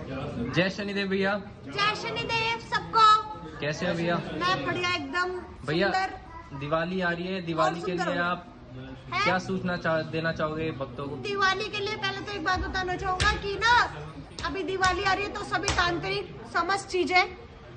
जय शनिदेव भैया। जय शनिदेव सबको। कैसे हो भैया? मैं बढ़िया एकदम। भैया दिवाली आ रही है, दिवाली के लिए आप क्या सूचना देना चाहोगे भक्तों को? दिवाली के लिए पहले तो एक बात बताना चाहूंगा कि ना अभी दिवाली आ रही है तो सभी तांत्रिक समस्त चीजें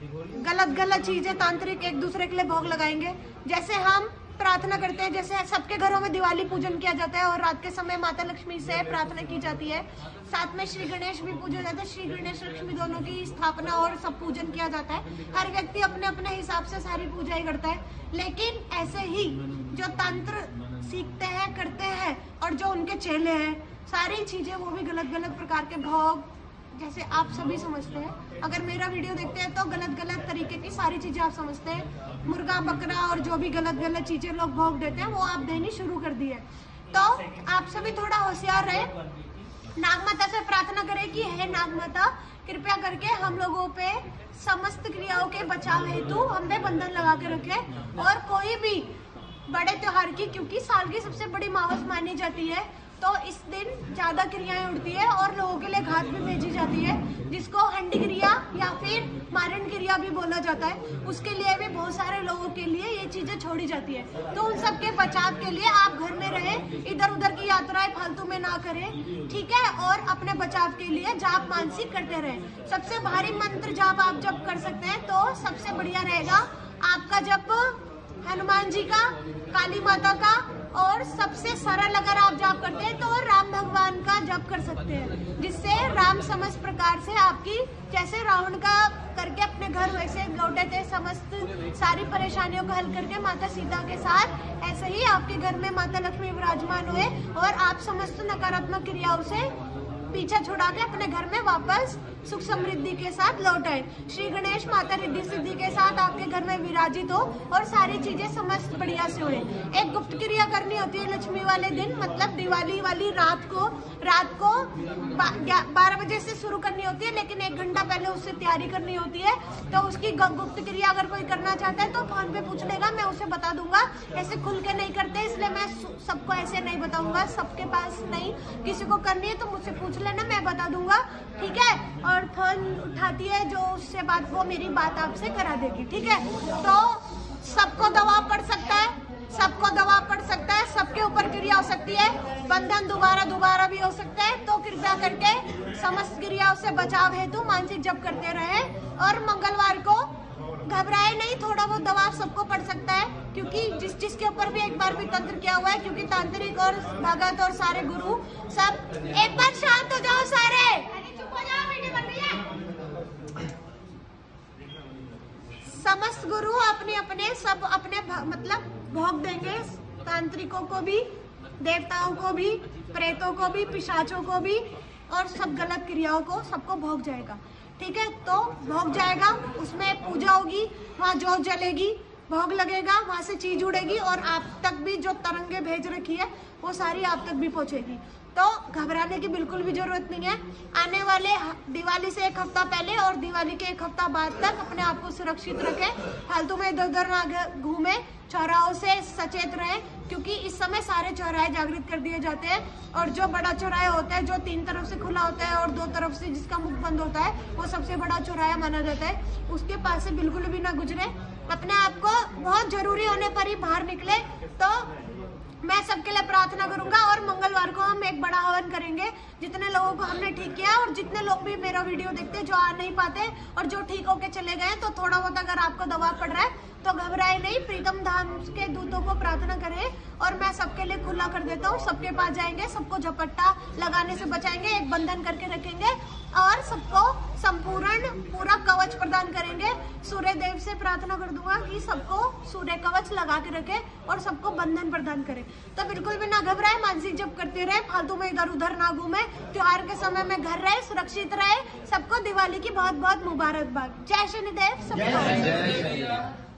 गलत चीजें तांत्रिक एक दूसरे के लिए भोग लगाएंगे। जैसे हम प्रार्थना करते हैं, जैसे सबके घरों में दिवाली पूजन किया जाता है और रात के समय माता लक्ष्मी से प्रार्थना की जाती है। साथ में श्री गणेश भी पूजा जाता है। श्री गणेश लक्ष्मी दोनों की स्थापना और सब पूजन किया जाता है। हर व्यक्ति अपने अपने हिसाब से सारी पूजाएं करता है। लेकिन ऐसे ही जो तंत्र सीखते हैं करते हैं और जो उनके चेले हैं, सारी चीजें वो भी गलत प्रकार के भोग, जैसे आप सभी समझते हैं, अगर मेरा वीडियो देखते हैं तो गलत तरीके की सारी चीजें आप समझते हैं। मुर्गा बकरा और जो भी गलत चीजें लोग भोग देते हैं वो आप देनी शुरू कर दी है। तो आप सभी थोड़ा होशियार रहे। नाग माता से प्रार्थना करें कि हे नाग माता कृपया करके हम लोगों पे समस्त क्रियाओं के बचाव हेतु हम पे बंधन लगा के रखे और कोई भी बड़े त्योहार की, क्योंकि साल की सबसे बड़ी मावस मानी जाती है, तो इस दिन ज्यादा क्रियाएं उड़ती है और लोगों के लिए घात भी भेजी जाती है, जिसको हंडी क्रिया या फिर मारण क्रिया भी बोला जाता है। उसके लिए भी बहुत सारे लोगों के लिए ये चीजें छोड़ी जाती है। तो उन सब के बचाव के लिए आप घर में रहे, इधर उधर की यात्राएं फालतू में ना करें, ठीक है? और अपने बचाव के लिए जाप मानसिक करते रहे। सबसे भारी मंत्र जाप आप जब कर सकते हैं तो सबसे बढ़िया रहेगा आपका जप हनुमान जी का, काली माता का, और सबसे सरल अगर आप जाप करते हैं तो राम भगवान का जप कर सकते हैं, जिससे राम समस्त प्रकार से आपकी, जैसे रावण का करके अपने घर वैसे लौटे थे, समस्त सारी परेशानियों को हल करके माता सीता के साथ, ऐसे ही आपके घर में माता लक्ष्मी विराजमान हुए और आप समस्त नकारात्मक क्रियाओं से पीछा छुड़ा के अपने घर में वापस सुख समृद्धि के साथ लौट आए। श्री गणेश माता रिद्धि सिद्धि के साथ आपके घर में विराजित हो और सारी चीजें समस्त बढ़िया से हुए। एक गुप्त क्रिया करनी होती है लक्ष्मी वाले दिन, मतलब दिवाली वाली रात को 12 बजे से शुरू करनी होती है, लेकिन 1 घंटा पहले उससे तैयारी करनी होती है। तो उसकी गुप्त क्रिया अगर कोई करना चाहता है तो फोन पे पूछ लेगा, मैं उसे बता दूंगा। ऐसे खुल के नहीं करते, इसलिए मैं सबको ऐसे नहीं बताऊंगा। सबके पास नहीं, किसी को करनी है तो मुझसे पूछ लेना, मैं बता दूंगा, ठीक है? और फोन उठाती है जो उससे बात, वो मेरी बात आपसे करा देगी, ठीक है? तो सबको दबाव पड़ सकता है, सबको दबाव पड़ सकता है, सबके ऊपर क्रिया हो सकती है, बंधन दोबारा भी हो सकता है। तो कृपया करके समस्त क्रियाओं से बचाव हेतु मानसिक जप करते रहे और मंगलवार को घबराए नहीं, थोड़ा बहुत दबाव सबको पड़ सकता है, क्योंकि जिसके ऊपर भी एक बार भी तंत्र किया हुआ है, क्योंकि तांत्रिक और भगत और सारे गुरु सब, एक बार शांत हो जाओ सारे, चुप हो जाओ, वीडियो बन रही है। समस्त गुरु अपने सब अपने मतलब भोग देंगे, तांत्रिकों को भी, देवताओं को भी, प्रेतों को भी, पिशाचों को भी, और सब गलत क्रियाओं को सबको भोग जाएगा, ठीक है? तो भोग जाएगा, उसमें पूजा होगी, वहाँ जोत जलेगी, भोग लगेगा, वहाँ से चीज उड़ेगी और आप तक भी जो तरंगे भेज रखी है वो सारी आप तक भी पहुँचेगी। तो घबराने की बिल्कुल भी जरूरत नहीं है। आने वाले दिवाली से 1 हफ्ता पहले और दिवाली के 1 हफ्ता बाद तक अपने आप को सुरक्षित रखें, फालतू में इधर उधर ना घूमे, चौराहों से सचेत रहे, क्योंकि इस समय सारे चौराहे जागृत कर दिए जाते हैं। और जो बड़ा चौराहा होता है, जो 3 तरफ से खुला होता है और 2 तरफ से जिसका मुख बंद होता है, वो सबसे बड़ा चौराहा माना जाता है। उसके पास से बिल्कुल भी ना गुजरे, अपने आप को बहुत जरूरी होने पर ही बाहर निकले। तो मैं सबके लिए प्रार्थना करूंगा और मंगलवार को हम एक बड़ा हवन करेंगे, जितने लोगों को हमने ठीक किया और जितने लोग भी मेरा वीडियो देखते हैं जो आ नहीं पाते और जो ठीक होके चले गए, तो थोड़ा बहुत अगर आपको दबाव पड़ रहा है तो घबराए नहीं, प्रीतम धाम के दूतों को प्रार्थना करें और मैं सबके लिए खुला कर देता हूँ। सबके पास जाएंगे, सबको झपट्टा लगाने से बचाएंगे, एक बंधन करके रखेंगे और सबको संपूर्ण पूरा कवच प्रदान करेंगे। सूर्य देव से प्रार्थना कर दूंगा कि सबको सूर्य कवच लगा के रखे और सबको बंधन प्रदान करे। तो बिल्कुल भी ना घबराए, मानसिक जप करते रहे, फालतू में इधर उधर ना घूमे, त्योहार के समय में घर रहे, सुरक्षित रहे। सबको दिवाली की बहुत बहुत मुबारकबाद। जय शनिदेव सबको।